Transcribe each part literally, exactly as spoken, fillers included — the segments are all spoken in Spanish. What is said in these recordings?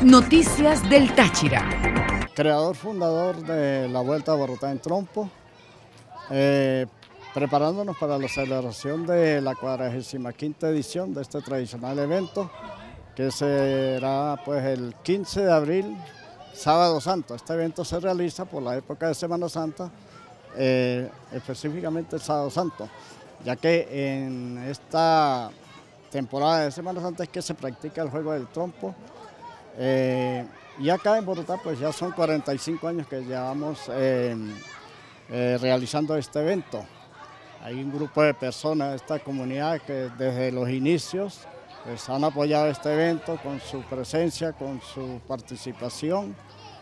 Noticias del Táchira. Creador fundador de la Vuelta a Bogotá en Trompo, eh, preparándonos para la celebración de la cuadragésima quinta edición de este tradicional evento, que será pues el quince de abril, Sábado Santo. Este evento se realiza por la época de Semana Santa, eh, específicamente el Sábado Santo, ya que en esta temporada de Semana Santa es que se practica el juego del trompo. Eh, y acá en Bogotá pues ya son cuarenta y cinco años que llevamos eh, eh, realizando este evento. Hay un grupo de personas de esta comunidad que desde los inicios pues, han apoyado este evento con su presencia, con su participación,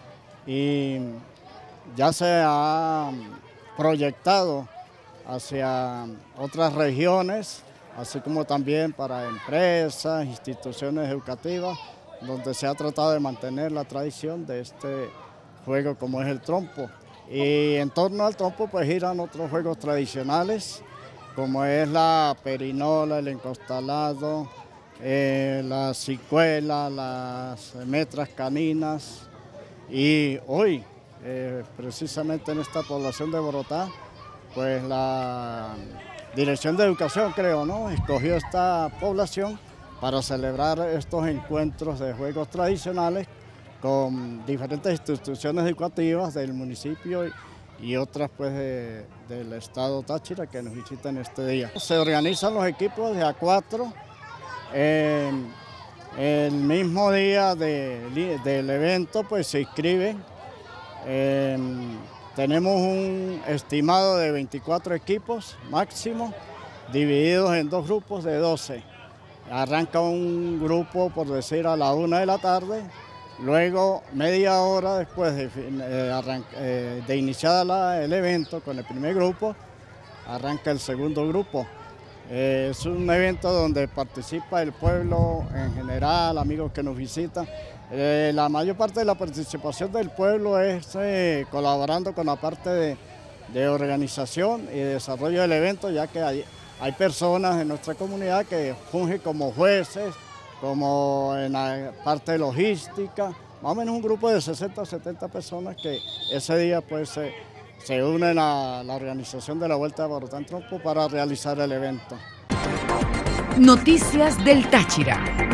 y ya se ha proyectado hacia otras regiones, así como también para empresas, instituciones educativas, donde se ha tratado de mantener la tradición de este juego como es el trompo. Y en torno al trompo pues giran otros juegos tradicionales, como es la perinola, el encostalado, eh, la cicuela, las metras caninas. Y hoy, eh, precisamente en esta población de Bogotá, pues la Dirección de Educación, creo, ¿no?, escogió esta población para celebrar estos encuentros de juegos tradicionales con diferentes instituciones educativas del municipio y otras pues de, del estado Táchira que nos visitan este día. Se organizan los equipos de a cuatro. Eh, el mismo día de, del evento pues se inscriben. Eh, tenemos un estimado de veinticuatro equipos máximo, divididos en dos grupos de doce. Arranca un grupo, por decir, a la una de la tarde, luego media hora después de, eh, de iniciar la, el evento con el primer grupo, arranca el segundo grupo. Eh, es un evento donde participa el pueblo en general, amigos que nos visitan. Eh, la mayor parte de la participación del pueblo es eh, colaborando con la parte de, de organización y desarrollo del evento, ya que hay Hay personas en nuestra comunidad que fungen como jueces, como en la parte logística, más o menos un grupo de sesenta o setenta personas que ese día pues se, se unen a la organización de la Vuelta a Bogotá en Trompo para realizar el evento. Noticias del Táchira.